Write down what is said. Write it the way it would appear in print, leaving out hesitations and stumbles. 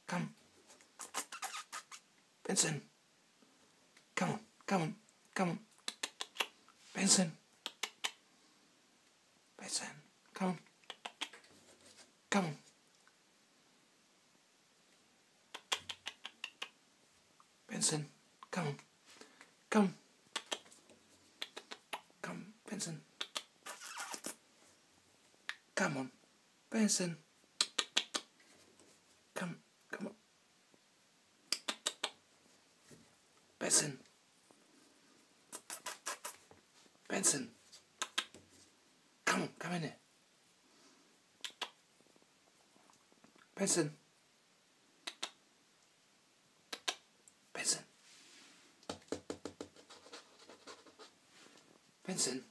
Come. Benson. Come on. Come on. Come on. Benson. Benson. Come on. Come on. Benson. Come on. Come. Come, Benson. Come on. Benson. Come on. Benson. Benson. Come on, come in here. Benson. Benson. Benson.